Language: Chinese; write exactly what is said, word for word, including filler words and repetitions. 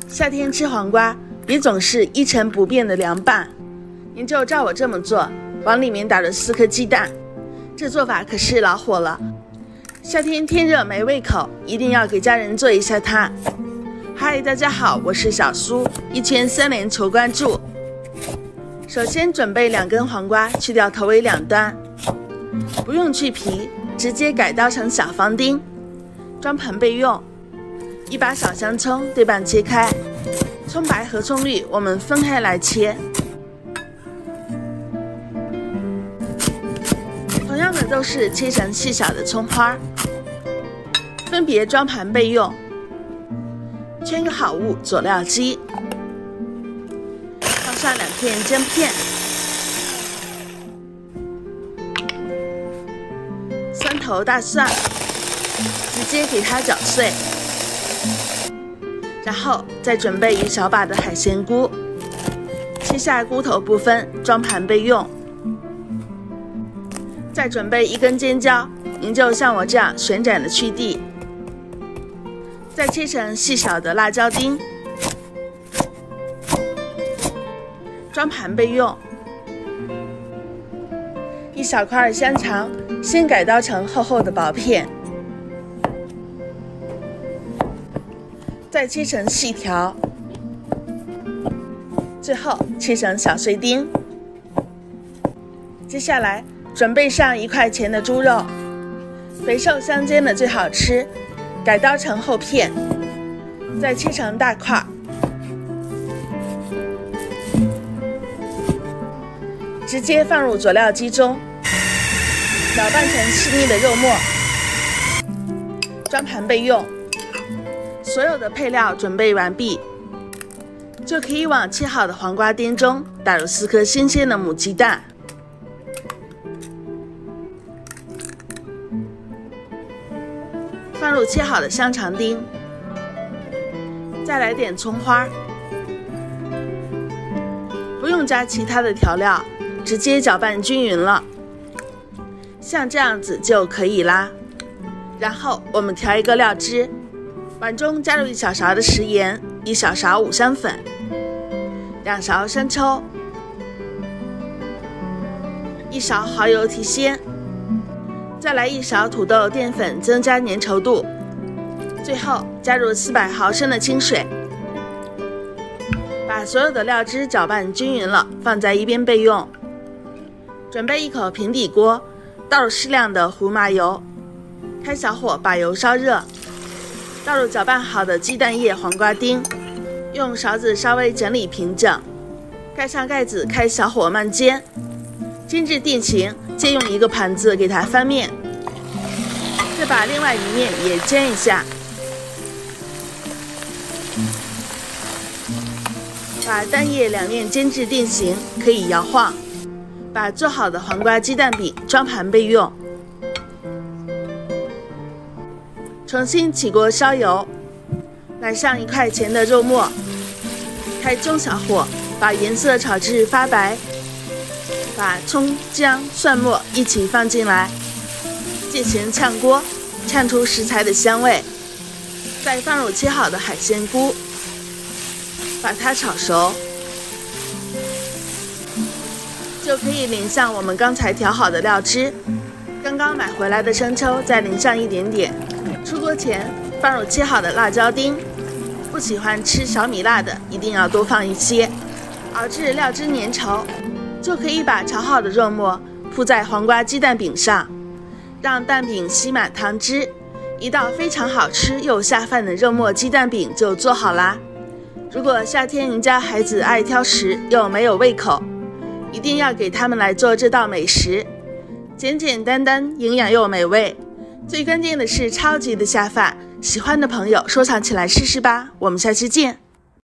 夏天吃黄瓜，别总是一成不变的凉拌，您就照我这么做，往里面打了四颗鸡蛋，这做法可是老火了。夏天天热没胃口，一定要给家人做一下它。嗨，大家好，我是小苏，一圈三连求关注。首先准备两根黄瓜，去掉头尾两端，不用去皮，直接改刀成小方丁，装盆备用。一把小香葱对半切开，葱白和葱绿我们分开来切。同样的都是切成细小的葱花，分别装盘备用。圈个好物佐料机，放上两片姜片，三头大蒜，直接给它搅碎。然后再准备一小把的海鲜菇，切下菇头部分装盘备用。再准备一根尖椒，您就像我这样旋转的去蒂。再切成细小的辣椒丁，装盘备用。一小块香肠，先改刀成厚厚的薄片，再切成细条，最后切成小碎丁。接下来准备上一块钱的猪肉，肥瘦相间的最好吃，改刀成厚片，再切成大块，直接放入佐料机中，搅拌成细腻的肉末，装盘备用。所有的配料准备完毕，就可以往切好的黄瓜丁中打入四颗新鲜的母鸡蛋，放入切好的香肠丁，再来点葱花，不用加其他的调料，直接搅拌均匀了，像这样子就可以啦。然后我们调一个料汁，碗中加入一小勺的食盐，一小勺五香粉，两勺生抽，一勺蚝油提鲜，再来一勺土豆淀粉增加粘稠度，最后加入四百毫升的清水，把所有的料汁搅拌均匀了，放在一边备用。准备一口平底锅，倒入适量的胡麻油，开小火把油烧热，倒入搅拌好的鸡蛋液、黄瓜丁，用勺子稍微整理平整，盖上盖子，开小火慢煎，煎至定型，借用一个盘子给它翻面，再把另外一面也煎一下，把蛋液两面煎至定型，可以摇晃，把做好的黄瓜鸡蛋饼装盘备用。重新起锅烧油，来上一块钱的肉末，开中小火，把颜色炒至发白，把葱姜蒜末一起放进来，借咸炝锅，炝出食材的香味，再放入切好的海鲜菇，把它炒熟，就可以淋上我们刚才调好的料汁，刚刚买回来的生抽再淋上一点点。出锅前放入切好的辣椒丁，不喜欢吃小米辣的一定要多放一些，熬至料汁粘稠，就可以把炒好的肉末铺在黄瓜鸡蛋饼上，让蛋饼吸满汤汁，一道非常好吃又下饭的肉末鸡蛋饼就做好啦。如果夏天您家孩子爱挑食又没有胃口，一定要给他们来做这道美食，简简单单，营养又美味，最关键的是超级的下饭，喜欢的朋友收藏起来试试吧，我们下期见。